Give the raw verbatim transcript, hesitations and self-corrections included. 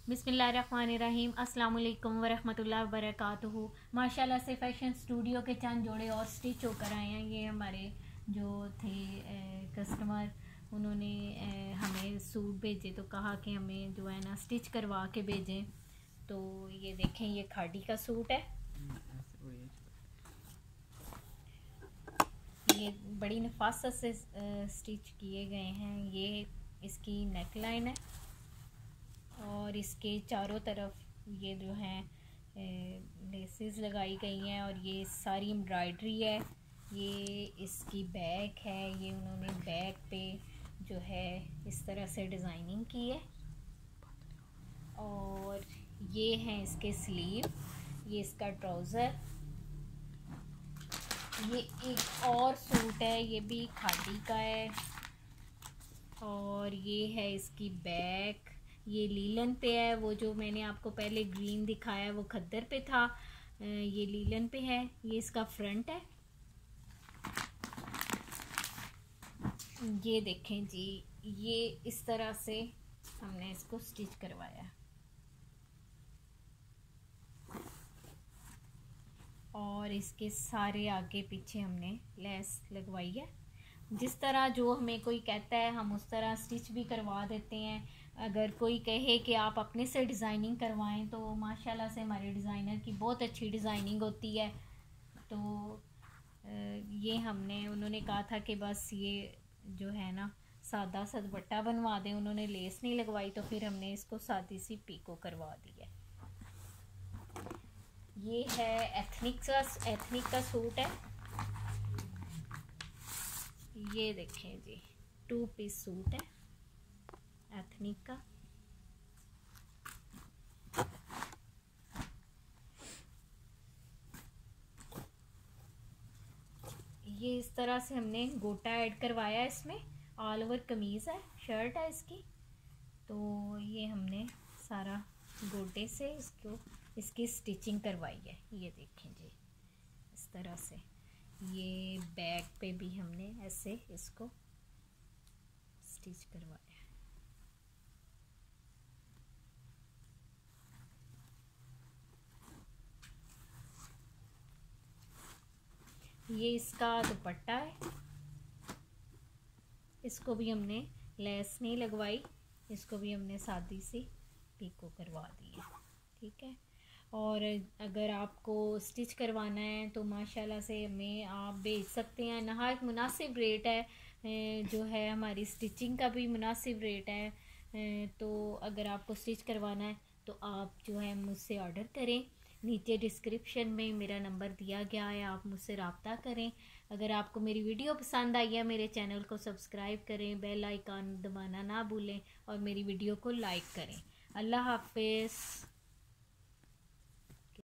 बिस्मिल्लाहिर्रहमानिर्रहीम अस्सलाम वालेकुम वरहमतुल्लाहि वबरकातुहू। माशाल्लाह से फ़ैशन स्टूडियो के चंद जोड़े और स्टिच होकर आए हैं। ये हमारे जो थे कस्टमर, उन्होंने ए, हमें सूट भेजे तो कहा कि हमें जो है ना स्टिच करवा के भेजें। तो ये देखें, ये खाड़ी का सूट है। ये बड़ी नफासत से स्टिच किए गए हैं। ये इसकी नेक लाइन है और इसके चारों तरफ ये जो है लेसेस लगाई गई हैं और ये सारी एम्ब्रॉयडरी है। ये इसकी बैक है। ये उन्होंने बैक पे जो है इस तरह से डिज़ाइनिंग की है। और ये हैं इसके स्लीव, ये इसका ट्राउज़र। ये एक और सूट है, ये भी खादी का है। और ये है इसकी बैक। ये लीलन पे है। वो जो मैंने आपको पहले ग्रीन दिखाया वो खद्दर पे था, ये लीलन पे है। ये इसका फ्रंट है। ये देखें जी, ये इस तरह से हमने इसको स्टिच करवाया और इसके सारे आगे पीछे हमने लेस लगवाई है। जिस तरह जो हमें कोई कहता है हम उस तरह स्टिच भी करवा देते हैं। अगर कोई कहे कि आप अपने से डिज़ाइनिंग करवाएं तो माशाल्लाह से हमारे डिज़ाइनर की बहुत अच्छी डिज़ाइनिंग होती है। तो ये हमने उन्होंने कहा था कि बस ये जो है ना सादा सा दुपट्टा बनवा दें। उन्होंने लेस नहीं लगवाई तो फिर हमने इसको सादी सी पीको करवा दी है। ये है एथनिक का एथनिक का सूट है। ये देखें जी, टू पीस सूट है एथनिक का। ये इस तरह से हमने गोटा ऐड करवाया है इसमें। ऑल ओवर कमीज़ है, शर्ट है इसकी। तो ये हमने सारा गोटे से इसको इसकी स्टिचिंग करवाई है। ये देखें जी, इस तरह से। ये बैक पे भी हमने ऐसे इसको स्टिच करवाया। ये इसका दुपट्टा है। इसको भी हमने लेस नहीं लगवाई, इसको भी हमने सादी सी पीको करवा दी है। ठीक है। और अगर आपको स्टिच करवाना है तो माशाल्लाह से हमें आप भेज सकते हैं। नहायत मुनासिब रेट है, जो है हमारी स्टिचिंग का भी मुनासिब रेट है। तो अगर आपको स्टिच करवाना है तो आप जो है मुझसे ऑर्डर करें। नीचे डिस्क्रिप्शन में मेरा नंबर दिया गया है, आप मुझसे रब्ता करें। अगर आपको मेरी वीडियो पसंद आई है, मेरे चैनल को सब्सक्राइब करें, बेल आइकन दबाना ना भूलें और मेरी वीडियो को लाइक करें। अल्लाह हाफिज़।